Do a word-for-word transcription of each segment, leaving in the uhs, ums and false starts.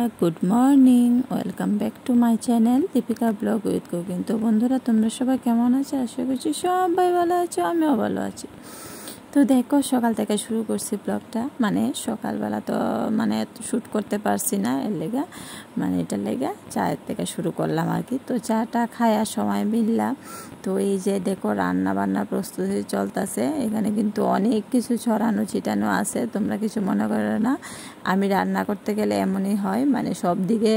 Good morning, welcome back to my channel Deepika blog with cooking. তো বন্ধুরা, তোমরা সবাই কেমন আছো? আশা করছি সবাই ভালো আছো, আমিও ভালো আছি। তো দেখো, সকাল থেকে শুরু করছি ব্লগটা। মানে সকালবেলা তো মানে শ্যুট করতে পারছি না, এর লেগা মানে এটার লেগা চায়ের থেকে শুরু করলাম আর কি। তো চাটা খাওয়ার সময় মিললাম। তো এই যে দেখো, রান্না বান্নার প্রস্তুতি চলতেছে। এখানে কিন্তু অনেক কিছু ছড়ানো ছিটানো আছে, তোমরা কিছু মনে করো না। আমি রান্না করতে গেলে এমনই হয়, মানে সব দিকে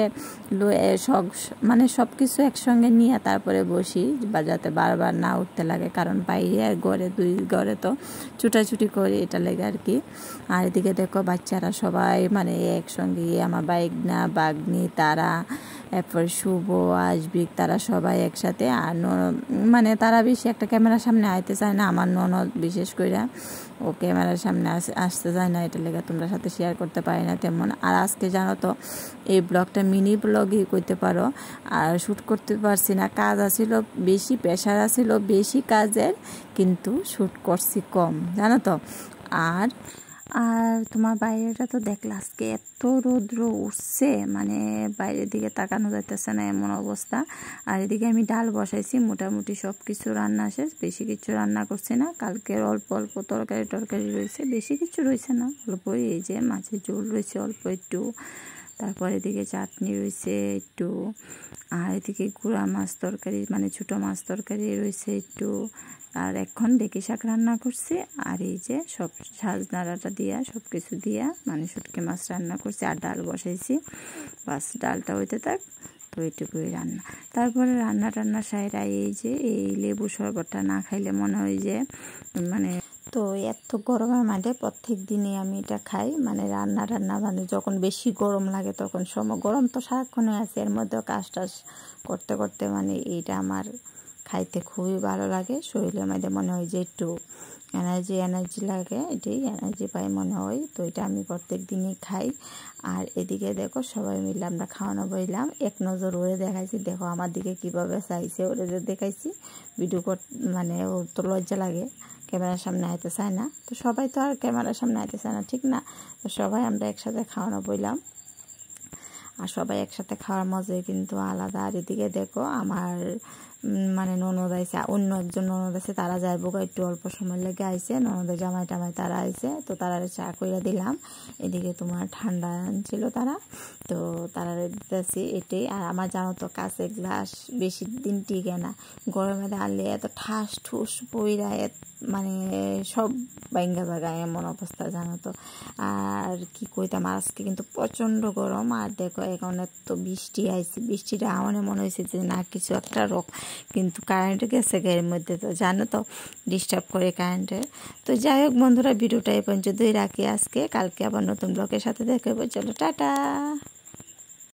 সব মানে সব কিছু একসঙ্গে নিয়ে তারপরে বসি, বা যাতে বারবার না উঠতে লাগে, কারণ বাইরে আর ঘরে দুই ঘরে তো ছুটাছুটি করি, এটা লেগে আর কি। আর এদিকে দেখো, বাচ্চারা সবাই মানে একসঙ্গে, আমার বাইগনা বাগনি তারা, এরপর শুভ আসবিক, তারা সবাই একসাথে। আর মানে তারা বেশি একটা ক্যামেরার সামনে আইতে চায় না, আমার ননদ বিশেষ করে ও ক্যামেরার সামনে আসতে চায় না, এটা লেগে তোমরা সাথে শেয়ার করতে পারি না তেমন। আর আজকে জানো তো, এই ব্লগটা মিনি ব্লগই করতে পারো, আর শ্যুট করতে পারছি না, কাজ আসিল বেশি, প্রেশার আসিল বেশি কাজের, কিন্তু শ্যুট করছি কম, জানো তো। আর আর তোমার বাইরেটা তো দেখলে, আজকে এত রৌদ্র উঠছে, মানে বাইরের দিকে তাকানো যাইতেছে না, এমন অবস্থা। আর এদিকে আমি ডাল বসাইছি, মোটামুটি সব কিছু রান্না শেষ, বেশি কিছু রান্না করছি না। কালকের অল্প অল্প তরকারি টরকারি রয়েছে, বেশি কিছু রয়েছে না, অল্পই। এই যে মাছের ঝোল রয়েছে অল্প একটু, তারপর এদিকে চাটনি রয়েছে একটু, আর এদিকে গুঁড়া মাছ তরকারি মানে ছোটো মাছ তরকারি রয়েছে একটু, আর এখন ডেকে শাক রান্না করছি। আর এই যে সব সাজনাড়াটা দিয়া সব কিছু দিয়া মানে শুটকি মাছ রান্না করছি, আর ডাল বসাইছি, বাস ডালটা হইতে থাক, তো এইটুকুই রান্না। তারপরে রান্না টান্না সাইরা এই যে এই লেবু শরবতটা না খাইলে মনে হয় যে মানে, তো এত গরমের মাঝে প্রত্যেক দিনই আমি এটা খাই। মানে রান্না রান্না মানে যখন বেশি গরম লাগে তখন সময়, গরম তো সারাক্ষণে আছে, এর মধ্যেও কাজ টাজ করতে করতে মানে এইটা আমার খাইতে খুবই ভালো লাগে। শরীরের মধ্যে মনে হয় যে একটু এনার্জি এনার্জি লাগে, এটাই এনার্জি পাই মনে হয়। তো এটা আমি প্রত্যেক দিনই খাই। আর এদিকে দেখো, সবাই মিলে আমরা খাওয়ানো বইলাম, এক নজর ওরে দেখাইছি, দেখো আমার দিকে কীভাবে চাইছে, ওরে যে দেখাইছি ভিডিও কর, মানে ওর তো লজ্জা লাগে, ক্যামেরার সামনে আইতে চায় না। তো সবাই তো আর ক্যামেরার সামনে আইতে চায় না, ঠিক না? তো সবাই আমরা একসাথে খাওয়ানো বইলাম, আর সবাই একসাথে খাওয়ার মজাই কিন্তু আলাদা। আর এদিকে দেখো, আমার মানে ননদ আইসে, অন্য একজন ননদ আছে, তারা যাইবো একটু অল্প সময় লেগে আইসে, ননদের জামাই টামাই তারা আইসে, তো তারা চা কইরা দিলাম। এদিকে তোমার ঠান্ডা আনছিল তারা, তো তারা দিতেছি এটাই। আর আমার জানো তো, কাছে গ্লাস বেশি দিন টিকে না, গরমে আনলে এত ঠাস ঠুস পইরা মানে সব বাইঙ্গা জায়গায় এমন অবস্থা, জানো তো। আর কি কইতাম, আজকে কিন্তু প্রচণ্ড গরম। আর দেখো, এখন তো বৃষ্টি আইছে, বৃষ্টিটা আমার মনে হয়েছে যে না কিছু একটা রোগ, কিন্তু কারেন্ট গেছে এর মধ্যে, তো জানো তো ডিস্টার্ব করে কারেন্টে। তো যাই হোক বন্ধুরা, ভিডিওটা এই পর্যন্তই রাখি আজকে, কালকে আবার নতুন ব্লগের সাথে দেখা হবে। চলো টাটা।